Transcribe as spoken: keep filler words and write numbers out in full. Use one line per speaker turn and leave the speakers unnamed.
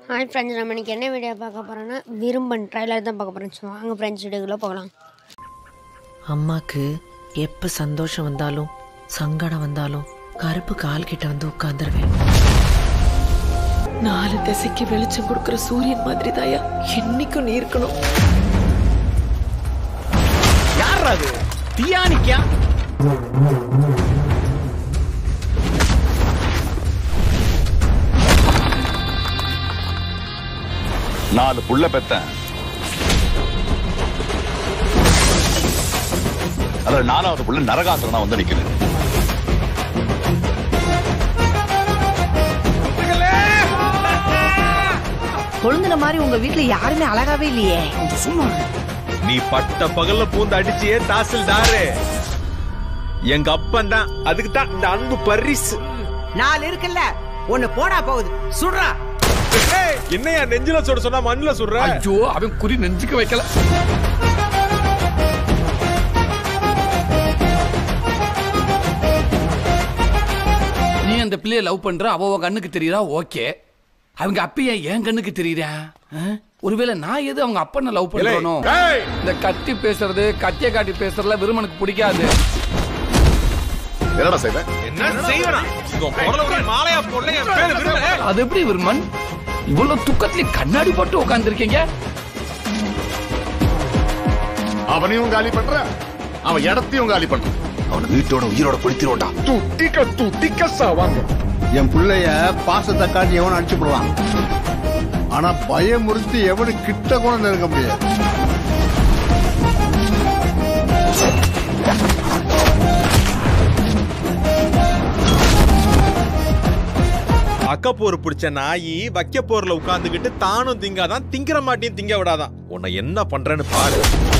Hi friends, நம்ம இன்றைக்கி என்ன வீடியோ பார்க்க போகிறோன்னா விரும்பன் ட்ரைலர் தான் பார்க்க போகிறோம். சும்மா அங்கே ஃப்ரெண்ட்ஸ் வீடியோக்குள்ளே போகலாம்.
அம்மாக்கு எப்போ சந்தோஷம் வந்தாலும் சங்கடம் வந்தாலும் கருப்பு கால் கிட்ட வந்து உட்காந்துருவேன். நாலு திசைக்கு வெளிச்சம் கொடுக்குற சூரியன் மாதிரி தாயா என்னைக்கும் நீ இருக்கணும்.
யார் அது? தியானிக்கா?
நாலு புள்ள பெத்தேன். அதுல நாலாவது புள்ள நரகாசுரனா வந்து நிக்கிறேன்.
கொழுந்துன மாதிரி உங்க வீட்டுல யாருமே அழகாவே இல்லையே.
நீ பட்ட பகல்ல பூந்து அடிச்சியே தாசில்தாரு. எங்க அப்பன் தான். அதுக்கு தான் இந்த அன்பு பரிசு.
நாலு இருக்குல்ல, ஒண்ணு போடா போகுது. சுடுறா.
என்னையா நெஞ்சில சுட சொன்னா மண்ணுல சுடுற?
ஐயோ, அவன் குறி நெஞ்சுக்கு வைக்கல. நீ அந்த பிள்ளைய லவ் பண்ற, அவ கண்ணுக்கு தெரியுறா, ஓகே. அவங்க அப்பைய என் கண்ணுக்கு தெரியுறா. ஒருவேளை நான் எது அவங்க அப்பனை லவ் பண்றனோ? இந்த கத்தி பேசுறது, கத்திய காட்டி பேசுறதுல விருமனுக்கு பிடிக்காது.
என்னடா செய்வேன்?
என்ன செய்வனா? மாலையா போடல, என் பேரு விருமன்.
அது எப்படி விருமன்? இவ்வளவு துக்கத்துல கண்ணாடி போட்டு உட்கார்ந்துருக்கீங்க.
அவனையும் காலி பண்ற, அவன் இடத்தையும் காலி பண்ற. அவனை வீட்டோட உயிரோட பிடித்திரோடா.
துட்டிக்க துட்டிக்க சாவாங்க.
என் பிள்ளைய பாசத்தை காட்டி எவனும் அடிச்சு போடுவான். ஆனா பயமுறுத்தி எவனு கிட்ட கூட நெருங்க முடியாது.
அக்கப்போர் பிடிச்ச நாயி வைக்க போர்ல உட்கார்ந்துகிட்டு தானும் திங்காதான், திங்கிற மாட்டியும் திங்க விடாதான். உன்னை என்ன பண்றேன்னு பாரு.